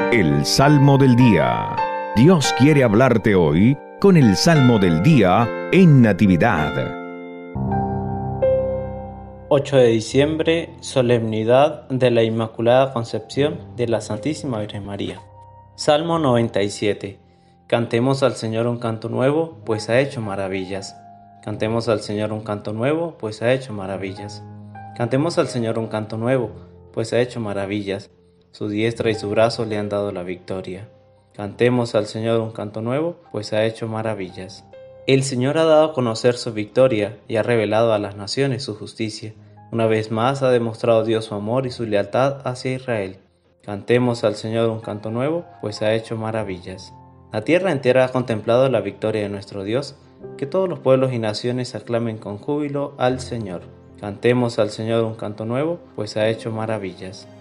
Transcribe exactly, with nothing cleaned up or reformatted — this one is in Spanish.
El Salmo del Día. Dios quiere hablarte hoy con el Salmo del Día en Natividad. ocho de diciembre, Solemnidad de la Inmaculada Concepción de la Santísima Virgen María. Salmo noventa y siete. Cantemos al Señor un canto nuevo, pues ha hecho maravillas. Cantemos al Señor un canto nuevo, pues ha hecho maravillas. Cantemos al Señor un canto nuevo, pues ha hecho maravillas. Su diestra y su brazo le han dado la victoria. Cantemos al Señor un canto nuevo, pues ha hecho maravillas. El Señor ha dado a conocer su victoria y ha revelado a las naciones su justicia. Una vez más ha demostrado Dios su amor y su lealtad hacia Israel. Cantemos al Señor un canto nuevo, pues ha hecho maravillas. La tierra entera ha contemplado la victoria de nuestro Dios. Que todos los pueblos y naciones aclamen con júbilo al Señor. Cantemos al Señor un canto nuevo, pues ha hecho maravillas.